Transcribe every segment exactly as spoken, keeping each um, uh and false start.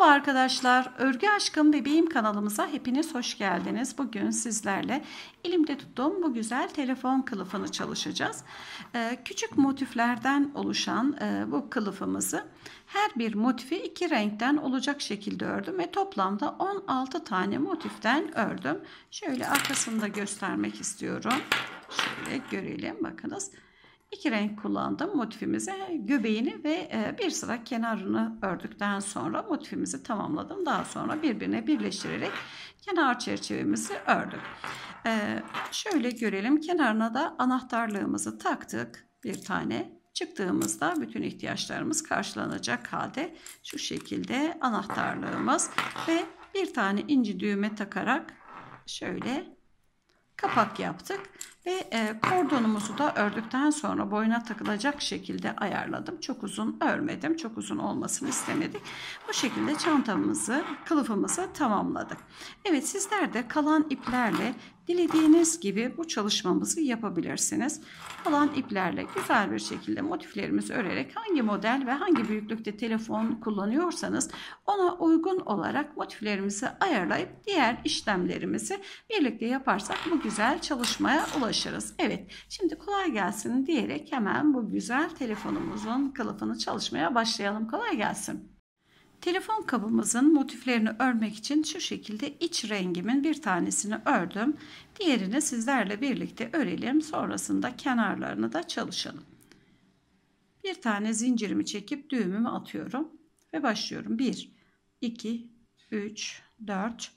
arkadaşlar, Örgü Aşkım Bebeğim kanalımıza hepiniz hoş geldiniz. Bugün sizlerle elimde tuttuğum bu güzel telefon kılıfını çalışacağız. Ee, küçük motiflerden oluşan e, bu kılıfımızı her bir motifi iki renkten olacak şekilde ördüm ve toplamda on altı tane motiften ördüm. Şöyle arkasını da göstermek istiyorum. Şöyle görelim, bakınız. İki renk kullandım motifimize, göbeğini ve bir sıra kenarını ördükten sonra motifimizi tamamladım. Daha sonra birbirine birleştirerek kenar çerçevemizi ördük. Ee, şöyle görelim, kenarına da anahtarlığımızı taktık bir tane. Çıktığımızda bütün ihtiyaçlarımız karşılanacak halde şu şekilde anahtarlığımız ve bir tane inci düğme takarak şöyle kapak yaptık ve e, kordonumuzu da ördükten sonra boyuna takılacak şekilde ayarladım. Çok uzun örmedim. Çok uzun olmasını istemedik. Bu şekilde çantamızı, kılıfımızı tamamladık. Evet, sizler de kalan iplerle dilediğiniz gibi bu çalışmamızı yapabilirsiniz. Kalan iplerle güzel bir şekilde motiflerimizi örerek hangi model ve hangi büyüklükte telefon kullanıyorsanız ona uygun olarak motiflerimizi ayarlayıp diğer işlemlerimizi birlikte yaparsak bu güzel çalışmaya ulaşırız. Evet, şimdi kolay gelsin diyerek hemen bu güzel telefonumuzun kılıfını çalışmaya başlayalım. Kolay gelsin. Telefon kabımızın motiflerini örmek için şu şekilde iç rengimin bir tanesini ördüm. Diğerini sizlerle birlikte örelim. Sonrasında kenarlarını da çalışalım. Bir tane zincirimi çekip düğümümü atıyorum ve başlıyorum. bir, iki, üç, dört,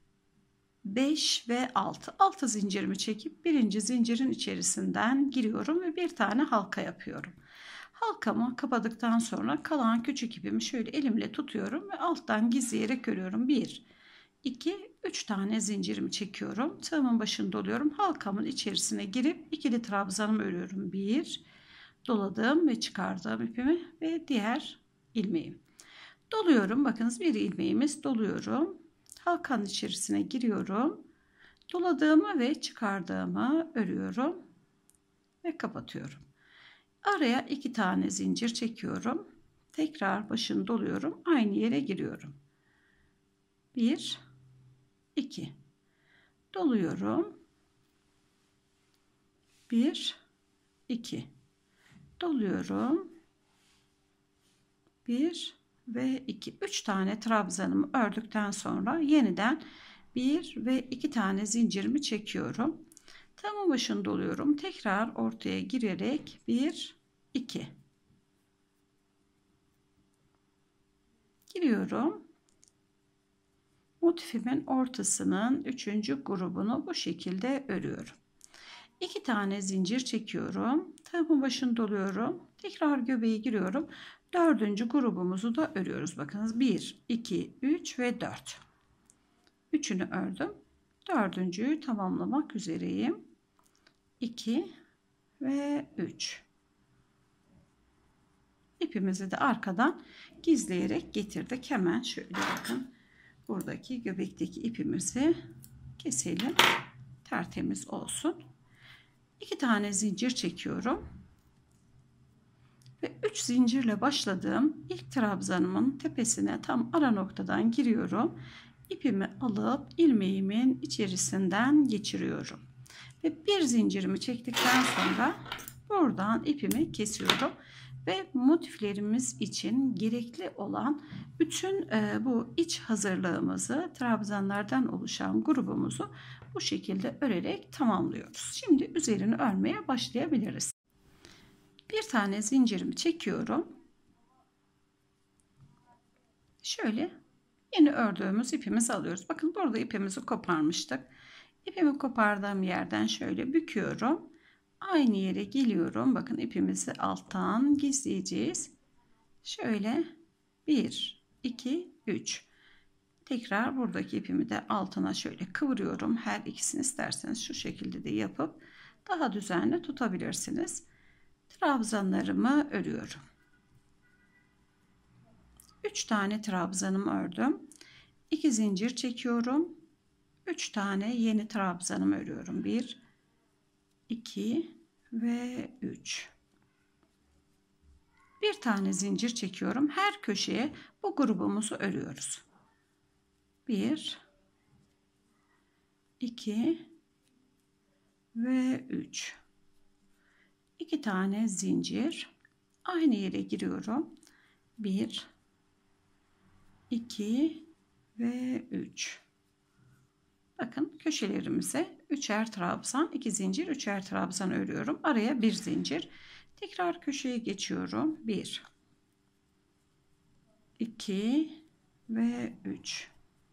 beş ve altı. altı zincirimi çekip birinci zincirin içerisinden giriyorum ve bir tane halka yapıyorum. Halkamı kapadıktan sonra kalan küçük ipimi şöyle elimle tutuyorum ve alttan gizleyerek örüyorum. bir, iki, üç tane zincirimi çekiyorum. Tığımın başını doluyorum. Halkamın içerisine girip ikili trabzanımı örüyorum. bir, doladım ve çıkardım ipimi ve diğer ilmeğim. Doluyorum. Bakınız, bir ilmeğimiz doluyorum. Halkanın içerisine giriyorum. Doladığımı ve çıkardığımı örüyorum ve kapatıyorum. Araya iki tane zincir çekiyorum. Tekrar başını doluyorum. Aynı yere giriyorum. bir, iki. Doluyorum. bir, iki. Doluyorum. bir ve iki. üç tane trabzanımı ördükten sonra yeniden bir ve iki tane zincirimi çekiyorum. Tığımın başını doluyorum. Tekrar ortaya girerek bir, iki. Giriyorum. Motifimin ortasının üçüncü grubunu bu şekilde örüyorum. iki tane zincir çekiyorum. Tığımın başını doluyorum. Tekrar göbeğe giriyorum. Dördüncü grubumuzu da örüyoruz. Bakınız, bir, iki, üç ve dört. Üçünü ördüm. Dördüncüyü tamamlamak üzereyim. iki ve üç. İpimizi de arkadan gizleyerek getirdik. Hemen şöyle bakın. Buradaki göbekteki ipimizi keselim. Tertemiz olsun. iki tane zincir çekiyorum. Ve üç zincirle başladığım ilk trabzanımın tepesine tam ara noktadan giriyorum. İpimi alıp ilmeğimin içerisinden geçiriyorum. Ve bir zincirimi çektikten sonra buradan ipimi kesiyorum. Ve motiflerimiz için gerekli olan bütün e, bu iç hazırlığımızı, trabzanlardan oluşan grubumuzu bu şekilde örerek tamamlıyoruz. Şimdi üzerini örmeye başlayabiliriz. Bir tane zincirimi çekiyorum. Şöyle yeni ördüğümüz ipimizi alıyoruz. Bakın, burada ipimizi koparmıştık. İpimi kopardığım yerden şöyle büküyorum. Aynı yere geliyorum. Bakın, ipimizi alttan gizleyeceğiz. Şöyle bir, iki, üç. Tekrar buradaki ipimi de altına şöyle kıvırıyorum. Her ikisini isterseniz şu şekilde de yapıp daha düzenli tutabilirsiniz. Trabzanlarımı örüyorum. üç tane trabzanımı ördüm. iki zincir çekiyorum. üç tane yeni trabzanımı örüyorum. bir, iki ve üç. Bir tane zincir çekiyorum. Her köşeye bu grubumuzu örüyoruz. bir, iki ve üç. iki tane zincir. Aynı yere giriyorum. bir, iki ve üç. Bakın köşelerimize üçer trabzan, iki zincir, üçer trabzan örüyorum. Araya bir zincir. Tekrar köşeye geçiyorum. bir, iki ve üç.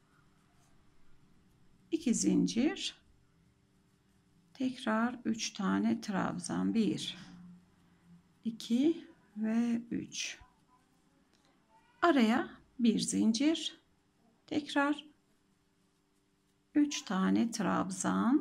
iki zincir. Tekrar üç tane trabzan. bir, iki ve üç. Araya bir zincir. Tekrar üç tane trabzan.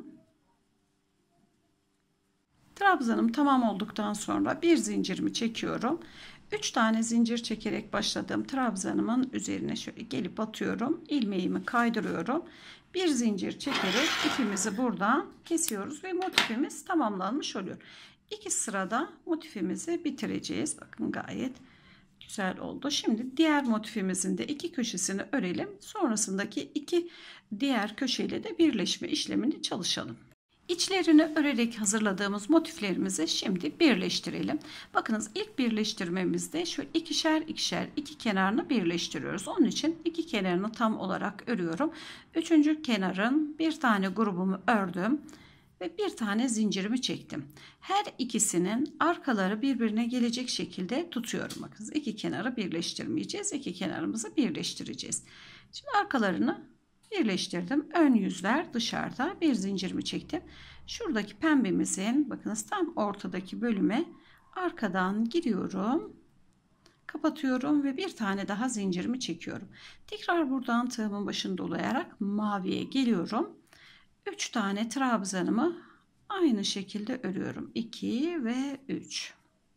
Trabzanım tamam olduktan sonra bir zincirimi çekiyorum. üç tane zincir çekerek başladığım trabzanımın üzerine şöyle gelip batıyorum. İlmeğimi kaydırıyorum. Bir zincir çekerek ipimizi buradan kesiyoruz ve motifimiz tamamlanmış oluyor. İki sırada motifimizi bitireceğiz. Bakın gayet güzel oldu. Şimdi diğer motifimizin de iki köşesini örelim. Sonrasındaki iki diğer köşeyle de birleşme işlemini çalışalım. İçlerini örerek hazırladığımız motiflerimizi şimdi birleştirelim. Bakınız ilk birleştirmemizde şu ikişer ikişer iki kenarını birleştiriyoruz. Onun için iki kenarını tam olarak örüyorum. Üçüncü kenarın bir tane grubumu ördüm ve bir tane zincirimi çektim. Her ikisinin arkaları birbirine gelecek şekilde tutuyorum. Bakınız iki kenarı birleştirmeyeceğiz. İki kenarımızı birleştireceğiz. Şimdi arkalarını birleştirdim. Ön yüzler dışarıda. Bir zincirimi çektim. Şuradaki pembemizin bakınız tam ortadaki bölüme arkadan giriyorum. Kapatıyorum ve bir tane daha zincirimi çekiyorum. Tekrar buradan tığımın başını dolayarak maviye geliyorum. üç tane trabzanımı aynı şekilde örüyorum. iki ve üç.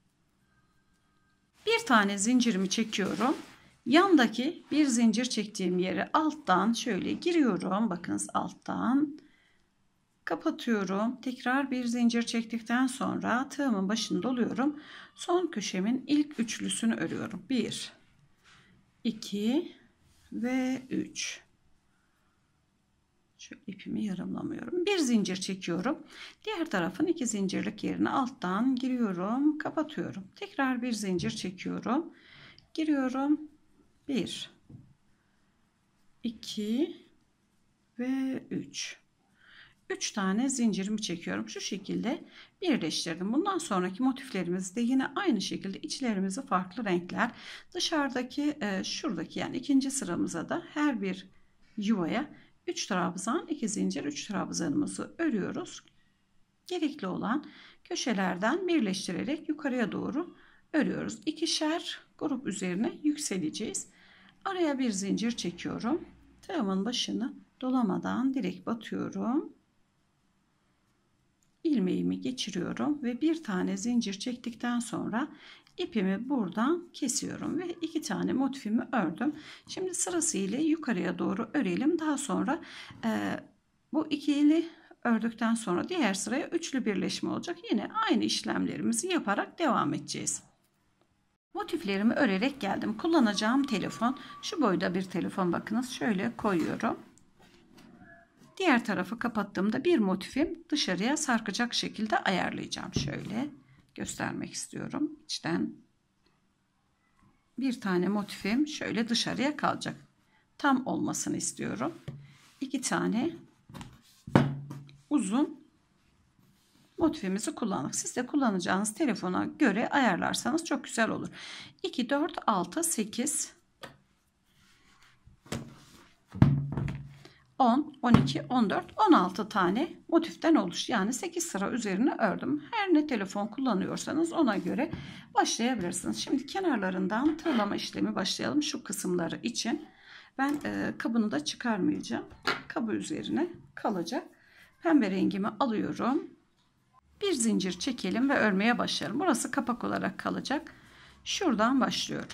Bir tane zincirimi çekiyorum. Yandaki bir zincir çektiğim yere alttan şöyle giriyorum. Bakınız alttan kapatıyorum. Tekrar bir zincir çektikten sonra tığımın başını doluyorum. Son köşemin ilk üçlüsünü örüyorum. bir, iki ve üç. Şöyle ipimi yarımlamıyorum. Bir zincir çekiyorum. Diğer tarafın iki zincirlik yerine alttan giriyorum. Kapatıyorum. Tekrar bir zincir çekiyorum. Giriyorum. bir, iki ve üç. üç tane zincirimi çekiyorum. Şu şekilde birleştirdim. Bundan sonraki motiflerimiz de yine aynı şekilde içlerimizi farklı renkler. Dışarıdaki e, şuradaki yani ikinci sıramıza da her bir yuvaya üç trabzan, iki zincir, üç trabzanımızı örüyoruz. Gerekli olan köşelerden birleştirerek yukarıya doğru örüyoruz. İkişer grup üzerine yükseleceğiz. Araya bir zincir çekiyorum. Tığımın başını dolamadan direkt batıyorum. İlmeğimi geçiriyorum ve bir tane zincir çektikten sonra ipimi buradan kesiyorum ve iki tane motifimi ördüm. Şimdi sırasıyla yukarıya doğru örelim. Daha sonra e, bu ikili ördükten sonra diğer sıraya üçlü birleşme olacak. Yine aynı işlemlerimizi yaparak devam edeceğiz. Motiflerimi örerek geldim. Kullanacağım telefon şu boyda bir telefon, bakınız şöyle koyuyorum. Diğer tarafı kapattığımda bir motifim dışarıya sarkacak şekilde ayarlayacağım. Şöyle göstermek istiyorum. İçten bir tane motifim şöyle dışarıya kalacak. Tam olmasını istiyorum. İki tane uzun motifimizi kullandık. Siz de kullanacağınız telefona göre ayarlarsanız çok güzel olur. iki, dört, altı, sekiz, on, on iki, on dört, on altı tane motiften oluş. Yani sekiz sıra üzerine ördüm. Her ne telefon kullanıyorsanız ona göre başlayabilirsiniz. Şimdi kenarlarından tığlama işlemi başlayalım. Şu kısımları için ben e, kabını da çıkarmayacağım. Kabı üzerine kalacak. Pembe rengimi alıyorum. Bir zincir çekelim ve örmeye başlayalım. Burası kapak olarak kalacak. Şuradan başlıyorum.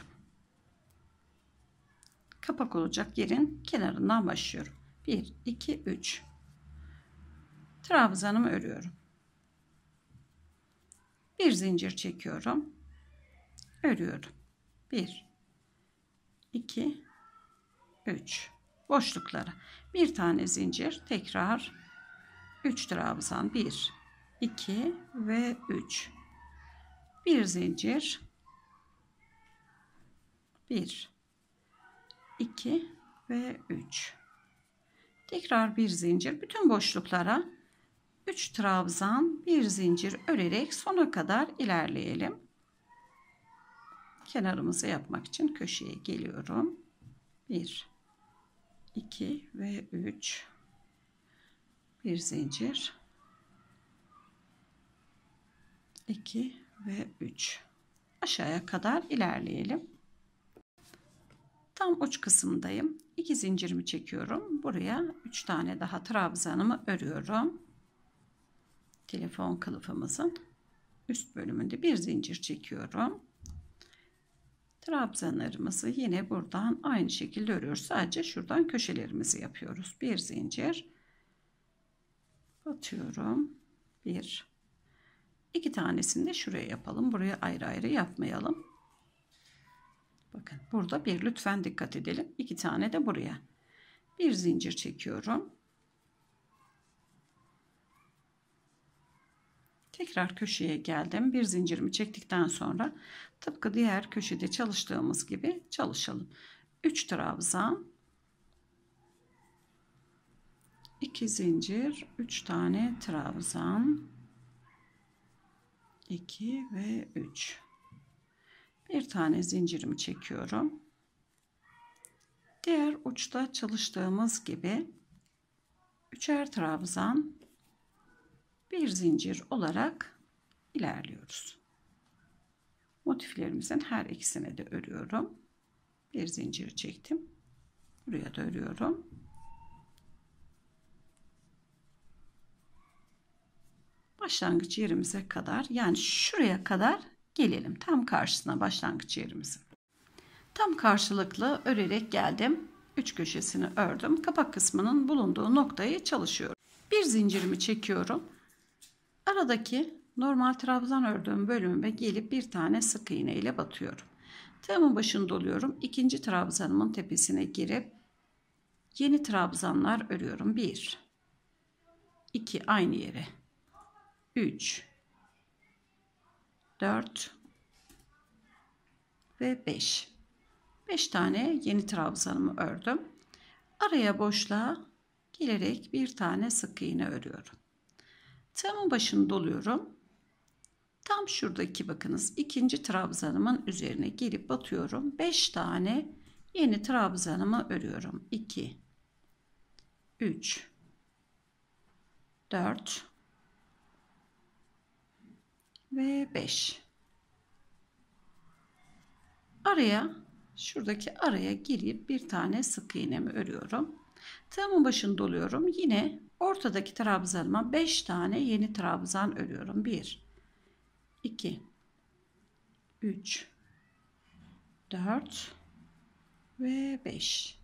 Kapak olacak yerin kenarından başlıyorum. bir, iki, üç. Trabzanımı örüyorum. Bir zincir çekiyorum. örüyorum. bir iki üç boşluklara bir tane zincir, tekrar üç trabzan, bir iki ve üç, bir zincir, bir iki ve üç, tekrar bir zincir, bütün boşluklara üç trabzan, bir zincir örerek sona kadar ilerleyelim. Kenarımızı yapmak için köşeye geliyorum. bir iki ve üç, bir zincir, iki ve üç, aşağıya kadar ilerleyelim. Tam uç kısımdayım. iki zincirimi çekiyorum. Buraya üç tane daha trabzanımı örüyorum. Telefon kılıfımızın üst bölümünde bir zincir çekiyorum. Trabzanlarımızı yine buradan aynı şekilde örüyoruz. Sadece şuradan köşelerimizi yapıyoruz. Bir zincir batıyorum. Bir. İki tanesini de şuraya yapalım. Buraya ayrı ayrı yapmayalım. Bakın burada bir, lütfen dikkat edelim. İki tane de buraya. Bir zincir çekiyorum. Tekrar köşeye geldim. Bir zincirimi çektikten sonra tıpkı diğer köşede çalıştığımız gibi çalışalım. üç trabzan, iki zincir, üç tane trabzan, iki ve üç. Bir tane zincirimi çekiyorum. Diğer uçta çalıştığımız gibi üçer trabzan, bir zincir olarak ilerliyoruz. Motiflerimizin her ikisine de örüyorum. Bir zincir çektim. Buraya da örüyorum. Başlangıç yerimize kadar, yani şuraya kadar gelelim. Tam karşısına başlangıç yerimizi. Tam karşılıklı örerek geldim. Üç köşesini ördüm. Kapak kısmının bulunduğu noktayı çalışıyorum. Bir zincirimi çekiyorum. Aradaki normal trabzan ördüğüm bölümüme gelip bir tane sık iğne ile batıyorum. Tığımın başını doluyorum. İkinci trabzanımın tepesine girip yeni trabzanlar örüyorum. bir iki aynı yere. üç dört ve beş. beş tane yeni trabzanımı ördüm. Araya boşluğa gelerek bir tane sık iğne örüyorum. Tığımın başını doluyorum. Tam şuradaki bakınız ikinci trabzanımın üzerine gelip batıyorum. beş tane yeni trabzanımı örüyorum. iki üç dört ve beş. Araya, şuradaki araya girip bir tane sık iğnemi örüyorum. Tığımın başını doluyorum. Yine ortadaki trabzanıma beş tane yeni trabzan örüyorum. bir iki üç dört ve beş.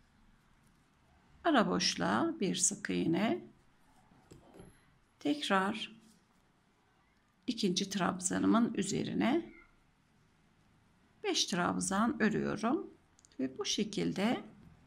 Ara boşluğa bir sık iğne. Tekrar ikinci trabzanımın üzerine beş trabzan örüyorum ve bu şekilde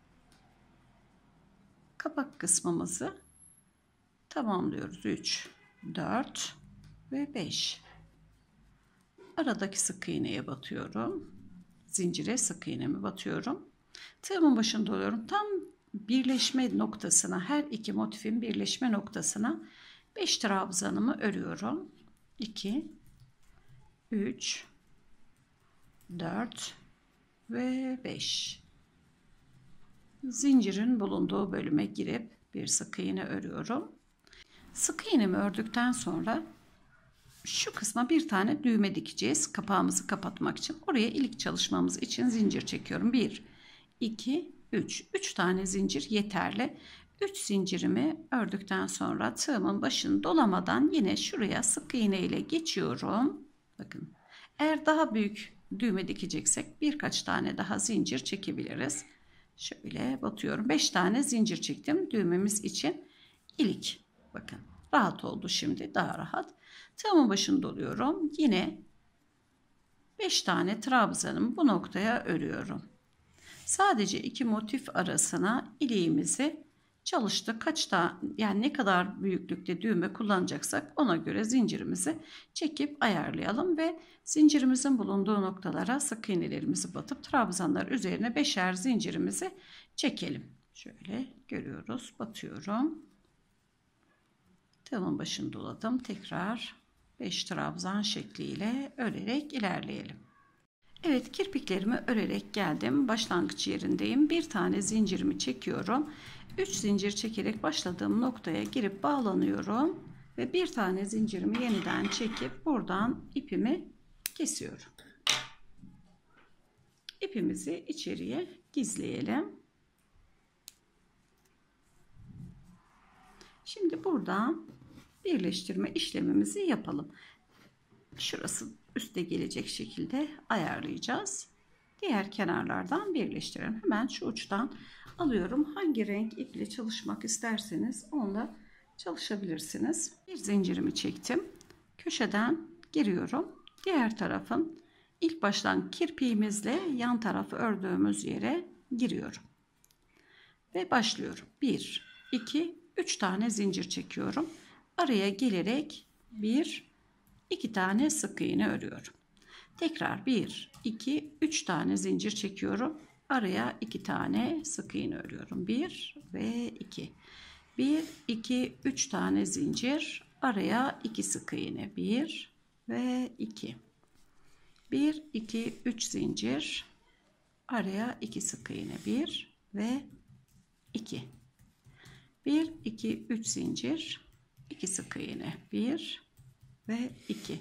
kapak kısmımızı tamamlıyoruz. üç dört ve beş. Aradaki sık iğneye batıyorum. Zincire sık iğnemi batıyorum. Tığımın başını doluyorum. Tam birleşme noktasına, her iki motifin birleşme noktasına beş trabzanımı örüyorum. iki üç dört ve beş. Zincirin bulunduğu bölüme girip bir sık iğne örüyorum. Sık iğnemi ördükten sonra şu kısma bir tane düğme dikeceğiz. Kapağımızı kapatmak için. Oraya ilk çalışmamız için zincir çekiyorum. bir iki üç. üç tane zincir yeterli. üç zincirimi ördükten sonra tığımın başını dolamadan yine şuraya sık iğne ile geçiyorum. Bakın. Eğer daha büyük düğme dikeceksek birkaç tane daha zincir çekebiliriz. Şöyle batıyorum. beş tane zincir çektim düğmemiz için. İlik. Bakın. Rahat oldu şimdi. Daha rahat. Tığımın başını doluyorum. Yine beş tane trabzanımı bu noktaya örüyorum. Sadece iki motif arasına iliğimizi çalıştık. Kaç tane, yani ne kadar büyüklükte düğme kullanacaksak ona göre zincirimizi çekip ayarlayalım ve zincirimizin bulunduğu noktalara sık iğnelerimizi batıp trabzanlar üzerine beşer zincirimizi çekelim. Şöyle görüyoruz. Batıyorum. Tığımın başını doladım. Tekrar beş trabzan şekliyle örerek ilerleyelim. Evet, kirpiklerimi örerek geldim. Başlangıç yerindeyim. Bir tane zincirimi çekiyorum. üç zincir çekerek başladığım noktaya girip bağlanıyorum. Ve bir tane zincirimi yeniden çekip buradan ipimi kesiyorum. İpimizi içeriye gizleyelim. Şimdi buradan birleştirme işlemimizi yapalım. Şurası üste gelecek şekilde ayarlayacağız. Diğer kenarlardan birleştirelim. Hemen şu uçtan alıyorum. Hangi renk iple çalışmak isterseniz onunla çalışabilirsiniz. Bir zincirimi çektim. Köşeden giriyorum. Diğer tarafın ilk baştan kirpiğimizle yan tarafı ördüğümüz yere giriyorum. Ve başlıyorum. bir, iki, üç tane zincir çekiyorum. Araya gelerek bir, iki tane sık iğne örüyorum. Tekrar bir, iki, üç tane zincir çekiyorum. Araya iki tane sık iğne örüyorum. bir ve iki. bir, iki, üç tane zincir. Araya iki sık iğne. bir ve iki. bir, iki, üç zincir. Araya iki sık iğne. bir ve iki. bir, iki, üç zincir. iki sık iğne. bir ve iki.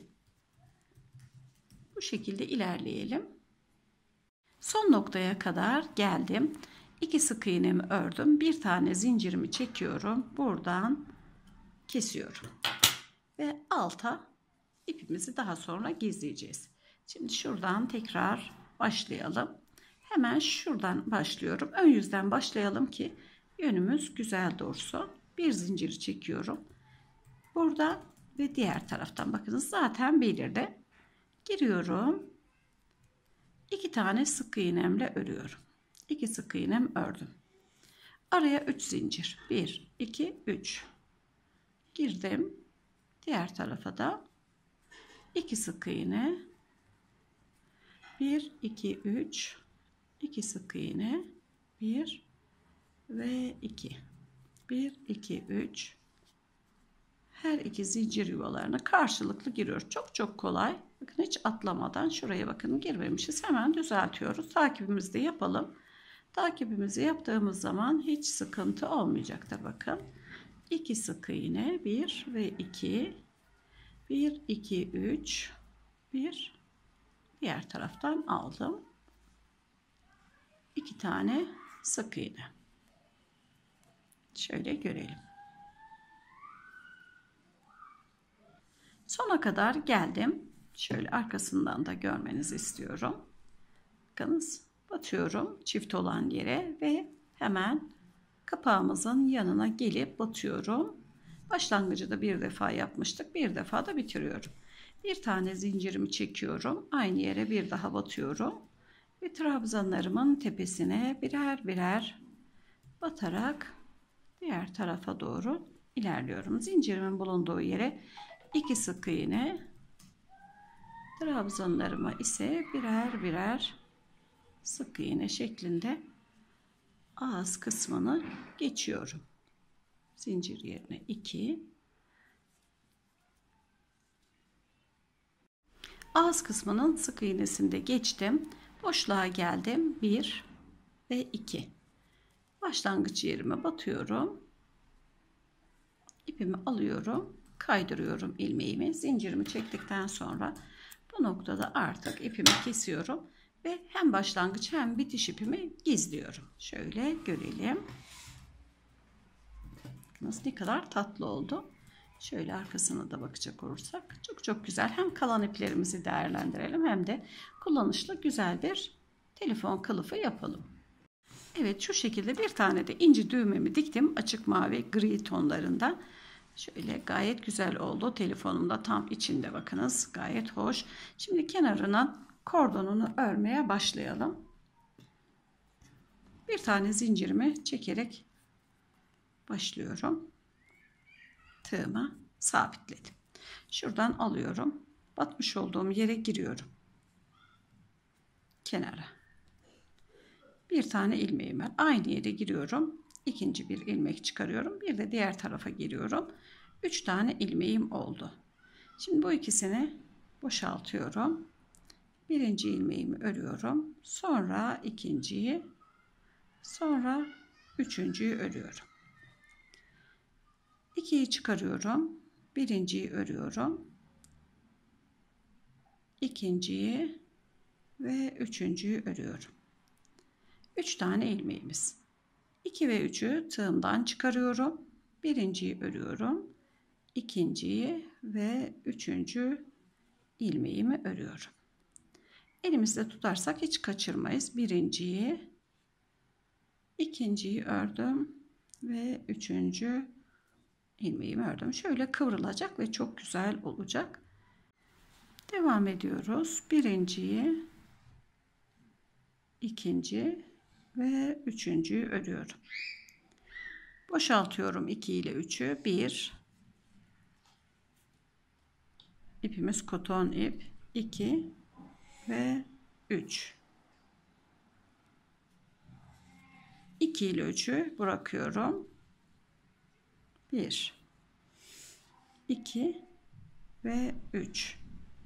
Bu şekilde ilerleyelim. Son noktaya kadar geldim. iki sık iğnemi ördüm. Bir tane zincirimi çekiyorum. Buradan kesiyorum. Ve alta ipimizi daha sonra gizleyeceğiz. Şimdi şuradan tekrar başlayalım. Hemen şuradan başlıyorum. Ön yüzden başlayalım ki yönümüz güzel dursun. Bir zinciri çekiyorum. Burada ve diğer taraftan bakınız zaten belirli. Giriyorum. iki tane sık iğnemle örüyorum. iki sık iğnem ördüm. Araya üç zincir. bir, iki, üç. Girdim. Diğer tarafa da iki sık iğne. bir, iki, üç. iki sık iğne. bir ve iki. bir, iki, üç. Her iki zincir yuvalarına karşılıklı giriyoruz. Çok çok kolay. Bakın hiç atlamadan şuraya bakın girmemişiz. Hemen düzeltiyoruz. Takibimizi de yapalım. Takibimizi yaptığımız zaman hiç sıkıntı olmayacaktır. Bakın. iki sık iğne. bir ve iki. bir, iki, üç. bir. Diğer taraftan aldım. iki tane sık iğne. Şöyle görelim. Sona kadar geldim. Şöyle arkasından da görmenizi istiyorum. Bakınız batıyorum çift olan yere ve hemen kapağımızın yanına gelip batıyorum. Başlangıcı da bir defa yapmıştık. Bir defa da bitiriyorum. Bir tane zincirimi çekiyorum. Aynı yere bir daha batıyorum. Ve trabzanlarımın tepesine birer birer batarak diğer tarafa doğru ilerliyorum. Zincirimin bulunduğu yere iki sık iğne, trabzanlarıma ise birer birer sık iğne şeklinde ağız kısmını geçiyorum. Zincir yerine iki. Ağız kısmının sık iğnesini de geçtim. Boşluğa geldim. bir ve iki. Başlangıç yerime batıyorum. İpimi alıyorum. Kaydırıyorum ilmeğimi. Zincirimi çektikten sonra bu noktada artık ipimi kesiyorum. Ve hem başlangıç hem bitiş ipimi gizliyorum. Şöyle görelim. Nasıl ne kadar tatlı oldu. Şöyle arkasına da bakacak olursak çok çok güzel. Hem kalan iplerimizi değerlendirelim hem de kullanışlı güzel bir telefon kılıfı yapalım. Evet, şu şekilde bir tane de inci düğmemi diktim. Açık mavi gri tonlarında. Şöyle gayet güzel oldu. Telefonumda tam içinde bakınız. Gayet hoş. Şimdi kenarına kordonunu örmeye başlayalım. Bir tane zincirimi çekerek başlıyorum. Tığıma sabitledim. Şuradan alıyorum. Batmış olduğum yere giriyorum. Kenara. Bir tane ilmeğim var. Aynı yere giriyorum. İkinci bir ilmek çıkarıyorum. Bir de diğer tarafa giriyorum. Üç tane ilmeğim oldu. Şimdi bu ikisini boşaltıyorum. Birinci ilmeğimi örüyorum. Sonra ikinciyi, sonra üçüncüyü örüyorum. ikiyi çıkarıyorum. Birinciyi örüyorum. İkinciyi ve üçüncüyü örüyorum. üç tane ilmeğimiz. iki ve üçü tığımdan çıkarıyorum. Birinciyi örüyorum. İkinciyi ve üçüncü ilmeğimi örüyorum. Elimizde tutarsak hiç kaçırmayız. Birinciyi, ikinciyi ördüm ve üçüncü ilmeğimi ördüm. Şöyle kıvrılacak ve çok güzel olacak. Devam ediyoruz. Birinciyi, ikinci ve üçüncüyü örüyorum. Boşaltıyorum iki ile üçü. bir, ipimiz koton ip, iki ve üç. iki ile üçü bırakıyorum. bir, iki ve üç.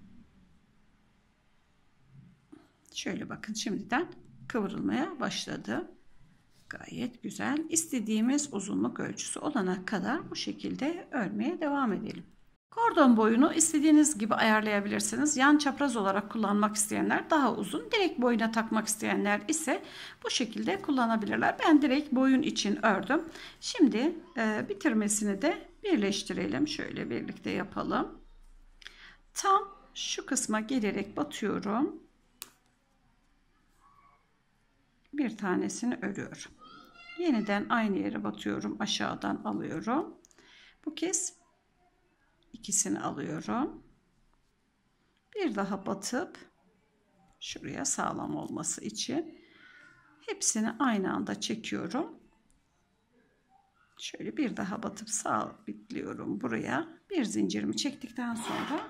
Şöyle bakın, şimdiden kıvrılmaya başladı. Gayet güzel. İstediğimiz uzunluk ölçüsü olana kadar bu şekilde örmeye devam edelim. Kordon boyunu istediğiniz gibi ayarlayabilirsiniz. Yan çapraz olarak kullanmak isteyenler daha uzun, direkt boyuna takmak isteyenler ise bu şekilde kullanabilirler. Ben direkt boyun için ördüm. Şimdi e, bitirmesini de birleştirelim. Şöyle birlikte yapalım. Tam şu kısma gelerek batıyorum. Bir tanesini örüyorum. Yeniden aynı yere batıyorum. Aşağıdan alıyorum. Bu kez ikisini alıyorum. Bir daha batıp şuraya sağlam olması için hepsini aynı anda çekiyorum. Şöyle bir daha batıp sabitliyorum buraya. Bir zincirimi çektikten sonra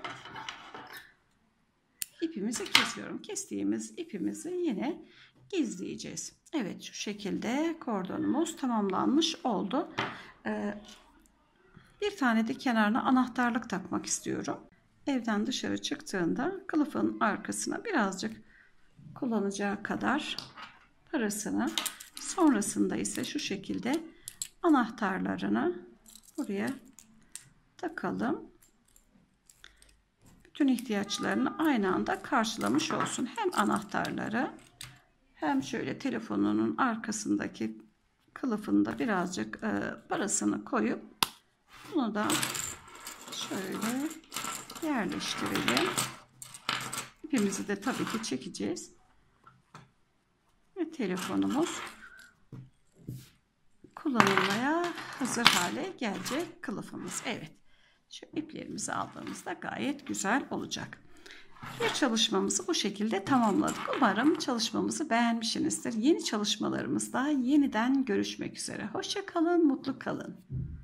ipimizi kesiyorum. Kestiğimiz ipimizi yine gizleyeceğiz. Evet, şu şekilde kordonumuz tamamlanmış oldu. Ee, bir tane de kenarına anahtarlık takmak istiyorum. Evden dışarı çıktığında kılıfın arkasına birazcık kullanacağı kadar parasını, sonrasında ise şu şekilde anahtarlarını buraya takalım. Bütün ihtiyaçlarını aynı anda karşılamış olsun. Hem anahtarları hem şöyle telefonunun arkasındaki kılıfında birazcık e, parasını koyup bunu da şöyle yerleştirelim. İpimizi de tabii ki çekeceğiz. Ve telefonumuz kullanılmaya hazır hale gelecek kılıfımız. Evet. Şu iplerimizi aldığımızda gayet güzel olacak. Bir çalışmamızı bu şekilde tamamladık. Umarım çalışmamızı beğenmişsinizdir. Yeni çalışmalarımızda yeniden görüşmek üzere. Hoşça kalın, mutlu kalın.